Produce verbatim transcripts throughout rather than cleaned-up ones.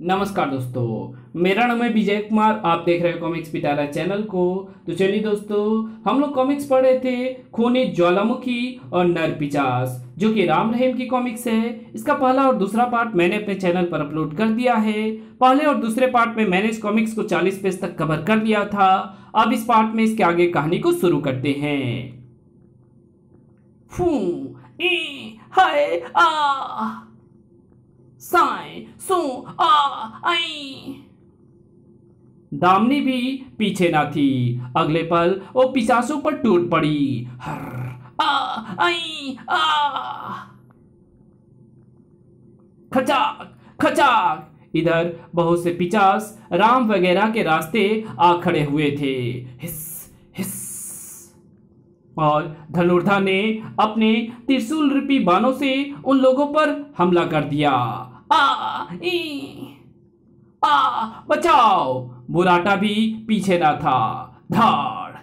नमस्कार दोस्तों, मेरा नाम है विजय कुमार। आप देख रहे हैं कॉमिक्स पिटारा चैनल को। तो चलिए दोस्तों, हम लोग कॉमिक्स पढ़ रहे थे खूनी ज्वालामुखी और नर पिशाच, जो कि राम रहीम की कॉमिक्स है। इसका पहला और दूसरा पार्ट मैंने अपने चैनल पर अपलोड कर दिया है। पहले और दूसरे पार्ट में मैंने इस कॉमिक्स को चालीस पेज तक कवर कर लिया था। अब इस पार्ट में इसके आगे कहानी को शुरू करते हैं। फू ई हाय आ साई सू आ आई। दामनी भी पीछे ना थी। अगले पल वो पिशाचों पर टूट पड़ी। हर आ आई आ। खचाक खचाक। इधर बहुत से पिशाच राम वगैरह के रास्ते आ खड़े हुए थे। हिस हिस। और धनुर्धर ने अपने त्रिशूल रूपी बाणों से उन लोगों पर हमला कर दिया। आ ई आ बचाओ। बुराटा भी पीछे ना था। धाड़।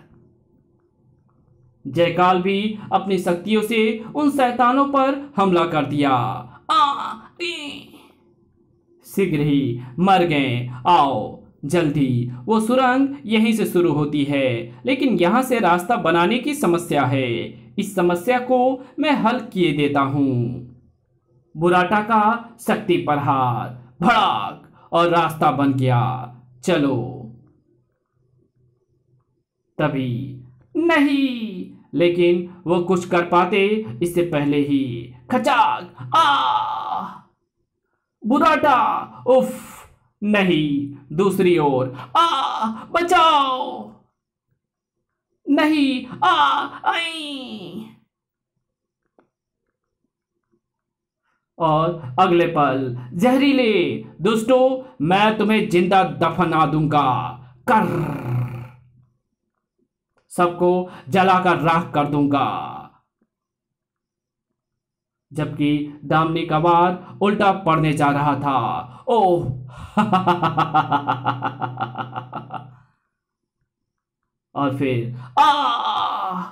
जयकाल भी अपनी शक्तियों से उन शैतानों पर हमला कर दिया। आ ई शीघ्र ही मर गए। आओ जल्दी। वो सुरंग यहीं से शुरू होती है, लेकिन यहां से रास्ता बनाने की समस्या है। इस समस्या को मैं हल किए देता हूं। बुराटा का शक्ति प्रहार, भड़ाक, और रास्ता बन गया। चलो। तभी नहीं, लेकिन वो कुछ कर पाते इससे पहले ही। खचाक आ। बुराटा उफ। नहीं, दूसरी ओर। आ बचाओ। नहीं आ आई। और अगले पल जहरीले दुष्टों, मैं तुम्हें जिंदा दफना दूंगा। कर सबको जलाकर राख कर दूंगा। जबकि दामनी का वार उल्टा पड़ने जा रहा था। ओह और फिर आ।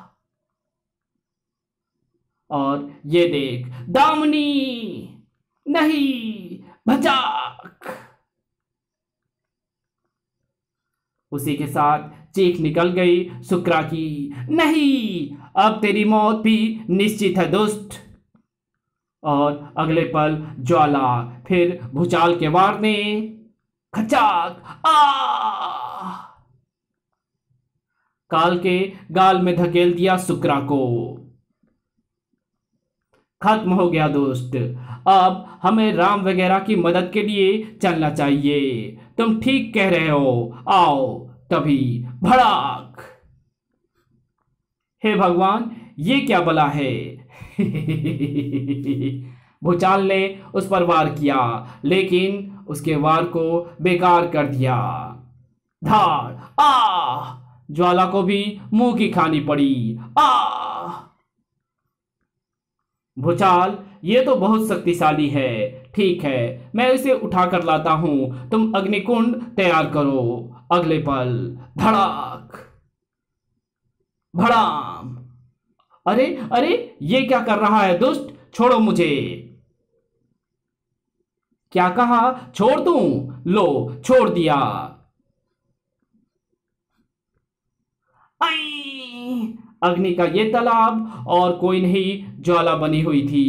और ये देख दामनी। नहीं, भजाक। उसी के साथ चीख निकल गई शुक्रा की। नहीं, अब तेरी मौत भी निश्चित है दुष्ट। और अगले पल ज्वाला, फिर भूचाल के वार ने। खचाक आ। काल के गाल में धकेल दिया शुक्रा को। खत्म हो गया दोस्त। अब हमें राम वगैरह की मदद के लिए चलना चाहिए। तुम ठीक कह रहे हो। आओ। तभी भड़ाक। हे भगवान, ये क्या बला है। भूचाल ने उस पर वार किया, लेकिन उसके वार को बेकार कर दिया। धाड़ आ। ज्वाला को भी मुंह की खानी पड़ी। आ। भूचाल, ये तो बहुत शक्तिशाली है। ठीक है, मैं इसे उठाकर लाता हूं। तुम अग्निकुंड तैयार करो। अगले पल धड़ाक भड़ाम। अरे अरे, ये क्या कर रहा है दुष्ट। छोड़ो मुझे। क्या कहा? छोड़ दूं? लो, छोड़ दिया। आई। अग्नि का ये तालाब और कोई नहीं, ज्वाला बनी हुई थी।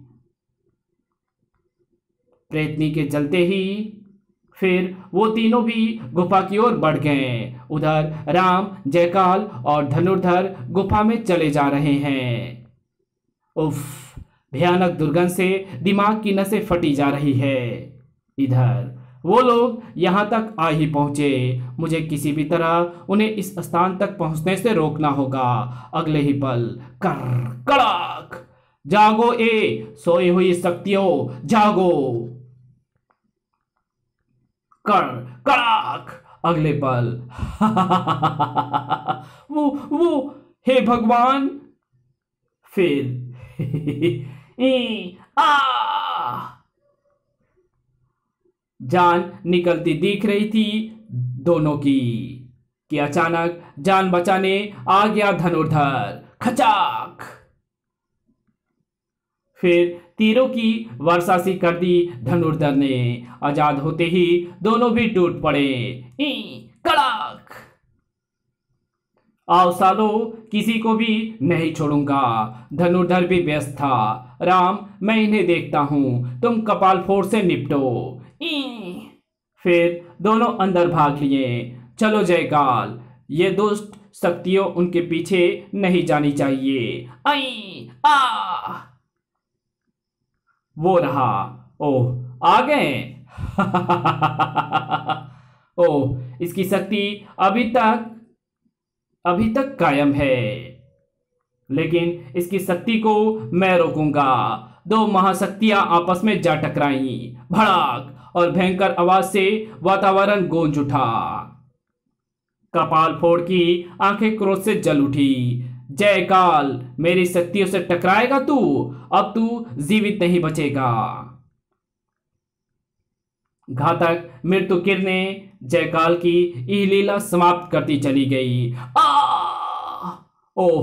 प्रेतनी के जलते ही फिर वो तीनों भी गुफा की ओर बढ़ गए। उधर राम, जयकाल और धनुर्धर गुफा में चले जा रहे हैं। उफ, भयानक दुर्गंध से दिमाग की नसें फटी जा रही है। इधर वो लोग यहां तक आ ही पहुंचे। मुझे किसी भी तरह उन्हें इस स्थान तक पहुंचने से रोकना होगा। अगले ही पल कर कड़ाक। जागो ए सोई हुई शक्तियों, जागो। कर कड़ाक। अगले पल वो वो हे भगवान। फिर ई आ। जान निकलती दिख रही थी दोनों की कि अचानक जान बचाने आ गया धनुर्धर। खचाक। फिर तीरों की वर्षा सी कर दी धनुर्धर ने। आजाद होते ही दोनों भी टूट पड़े। ई कड़ाक। आओ सालो, किसी को भी नहीं छोड़ूंगा। धनुर्धर भी व्यस्त था। राम, मैं इन्हें देखता हूं, तुम कपाल फोड़ से निपटो। ई। फिर दोनों अंदर भाग लिए। चलो जयकाल, ये दुष्ट शक्तियों उनके पीछे नहीं जानी चाहिए। आई आ। वो रहा। ओह, आ गए। ओह, इसकी शक्ति अभी तक अभी तक कायम है, लेकिन इसकी शक्ति को मैं रोकूंगा। दो महाशक्तियां आपस में जा टकराई। भड़ाक और भयंकर आवाज से वातावरण गूंज उठा। कपाल फोड़ की आंखें क्रोध से जल उठी। जय काल, मेरी शक्तियों से टकराएगा तू? अब तू जीवित नहीं बचेगा। घातक मृत्यु किरणें जयकाल की यह लीला समाप्त करती चली गई। आ! ओह,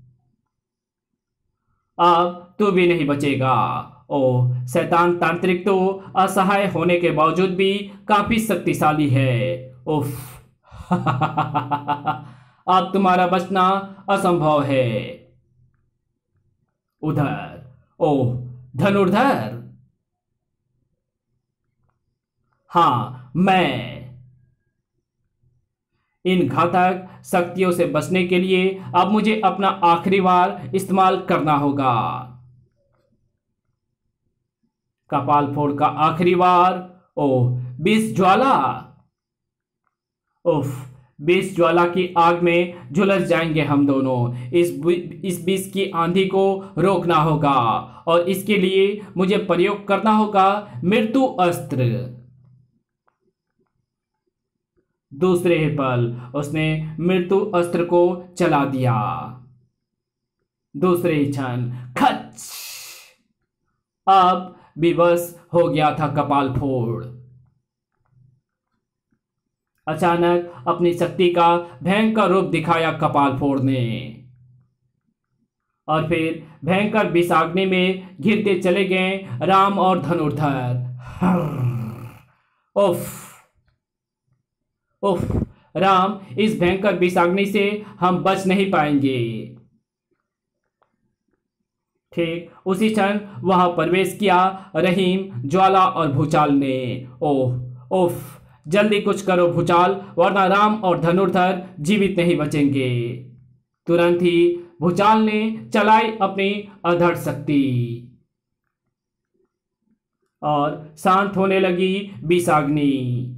अब तू भी नहीं बचेगा। ओह, शैतान तांत्रिक तो असहाय होने के बावजूद भी काफी शक्तिशाली है। उफ। अब तुम्हारा बचना असंभव है। उधर, ओह, धनुर्धर। हाँ, मैं। इन घातक शक्तियों से बचने के लिए अब मुझे अपना आखिरी वार इस्तेमाल करना होगा। कपाल फोड़ का आखिरी वार। ओह, विष ज्वाला। उफ, विष ज्वाला की आग में झुलस जाएंगे हम दोनों। इस इस विष की आंधी को रोकना होगा और इसके लिए मुझे प्रयोग करना होगा मृत्यु अस्त्र। दूसरे ही पल उसने मृत्यु अस्त्र को चला दिया। दूसरे ही क्षण खच, अब विवश हो गया था कपाल फोड़। अचानक अपनी शक्ति का भयंकर रूप दिखाया कपाल फोड़ ने और फिर भयंकर विषाग्नि में घिरते चले गए राम और धनुर्धर। उफ उफ, राम, इस भयंकर विषाग्नि से हम बच नहीं पाएंगे। ठीक उसी क्षण वहां प्रवेश किया रहीम, ज्वाला और भूचाल ने। ओह उफ, जल्दी कुछ करो भूचाल, वरना राम और धनुर्धर जीवित नहीं बचेंगे। तुरंत ही भूचाल ने चलाई अपनी अधड़ शक्ति और शांत होने लगी विषाग्नि।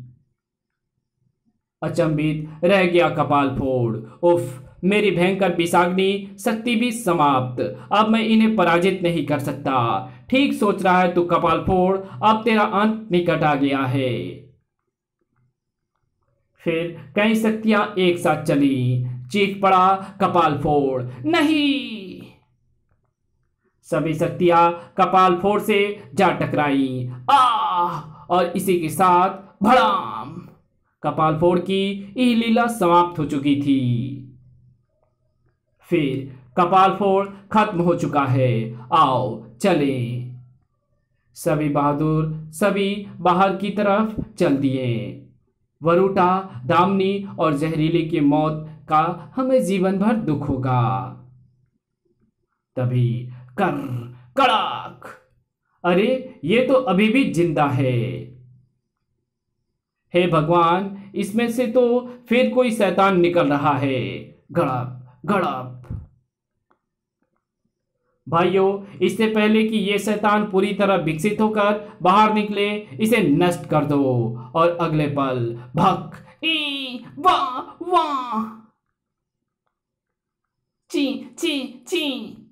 अचंभित रह गया कपाल फोड़। उफ, मेरी भयंकर विषाग्नि शक्ति भी समाप्त। अब मैं इन्हें पराजित नहीं कर सकता। ठीक सोच रहा है तू कपाल फोड़, अब तेरा अंत निकट आ गया है। फिर कई शक्तियां एक साथ चली। चीख पड़ा कपाल फोड़, नहीं। सभी शक्तियां कपाल फोड़ से जा टकराई। आ! और इसी के साथ भड़ाम, कपाल फोड़ की यह लीला समाप्त हो चुकी थी। फिर कपाल फोड़ खत्म हो चुका है। आओ चलें। सभी बहादुर सभी बाहर की तरफ चल दिए। वरुटा, दामिनी और जहरीली की मौत का हमें जीवन भर दुख होगा। तभी कर कड़ाक, अरे ये तो अभी भी जिंदा है। हे भगवान, इसमें से तो फिर कोई शैतान निकल रहा है। गड़प गड़प। भाइयों, इससे पहले कि ये शैतान पूरी तरह विकसित होकर बाहर निकले, इसे नष्ट कर दो। और अगले पल भक ई वाह वाह, ची ची ची।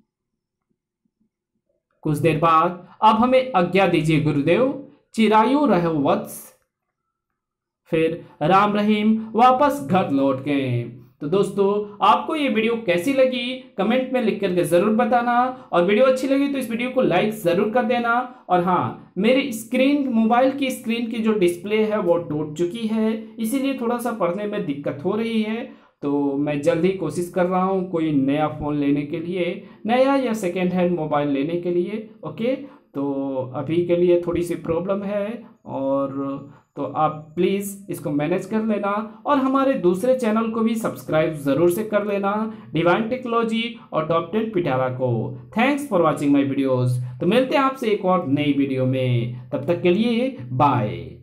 कुछ देर बाद अब हमें आज्ञा दीजिए गुरुदेव, चिरायु रहो वत्स। फिर राम रहीम वापस घर लौट गए। तो दोस्तों, आपको ये वीडियो कैसी लगी कमेंट में लिख करके जरूर बताना, और वीडियो अच्छी लगी तो इस वीडियो को लाइक जरूर कर देना। और हाँ, मेरी स्क्रीन मोबाइल की स्क्रीन की जो डिस्प्ले है वो टूट चुकी है, इसीलिए थोड़ा सा पढ़ने में दिक्कत हो रही है। तो मैं जल्द ही कोशिश कर रहा हूँ कोई नया फ़ोन लेने के लिए, नया या सेकेंड हैंड मोबाइल लेने के लिए। ओके, तो अभी के लिए थोड़ी सी प्रॉब्लम है, और तो आप प्लीज़ इसको मैनेज कर लेना और हमारे दूसरे चैनल को भी सब्सक्राइब ज़रूर से कर लेना, डिवाइन टेक्नोलॉजी और टॉप टेन पिटारा को। Thanks for watching my videos. तो मिलते हैं आपसे एक और नई वीडियो में, तब तक के लिए बाय।